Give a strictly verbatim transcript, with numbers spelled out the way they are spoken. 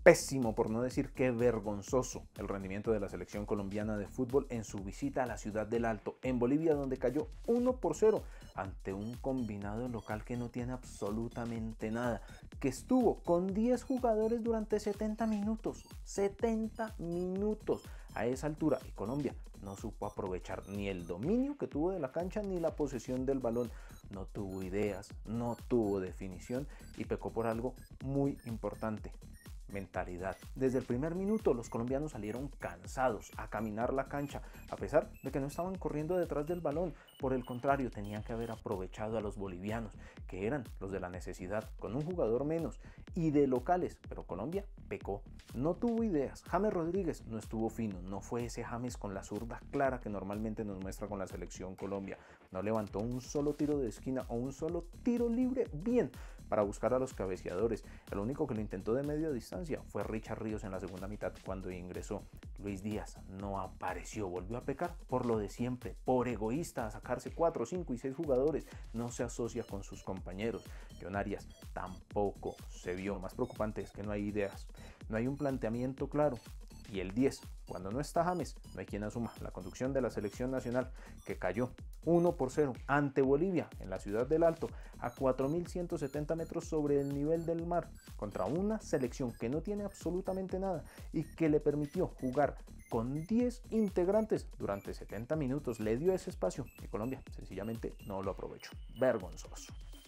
Pésimo, por no decir que vergonzoso, el rendimiento de la selección colombiana de fútbol en su visita a la ciudad del Alto, en Bolivia, donde cayó uno por cero ante un combinado local que no tiene absolutamente nada, que estuvo con diez jugadores durante setenta minutos. setenta minutos. A esa altura, y Colombia no supo aprovechar ni el dominio que tuvo de la cancha ni la posesión del balón. No tuvo ideas, no tuvo definición y pecó por algo muy importante: mentalidad. Desde el primer minuto los colombianos salieron cansados a caminar la cancha, a pesar de que no estaban corriendo detrás del balón. Por el contrario, tenían que haber aprovechado a los bolivianos, que eran los de la necesidad, con un jugador menos y de locales, pero Colombia pecó. No tuvo ideas. James Rodríguez no estuvo fino, no fue ese James con la zurda clara que normalmente nos muestra con la selección Colombia. No levantó un solo tiro de esquina o un solo tiro libre bien para buscar a los cabeceadores. El único que lo intentó de media distancia fue Richard Ríos en la segunda mitad cuando ingresó. Luis Díaz no apareció, volvió a pecar por lo de siempre, por egoísta, a sacarse cuatro, cinco y seis jugadores, no se asocia con sus compañeros. John Arias tampoco se vio. Lo más preocupante es que no hay ideas, no hay un planteamiento claro. Y el diez, cuando no está James, no hay quien asuma la conducción de la selección nacional, que cayó uno por cero ante Bolivia en la ciudad del Alto, a cuatro mil ciento setenta metros sobre el nivel del mar, contra una selección que no tiene absolutamente nada y que le permitió jugar con diez integrantes durante setenta minutos. Le dio ese espacio y Colombia sencillamente no lo aprovechó. Vergonzoso.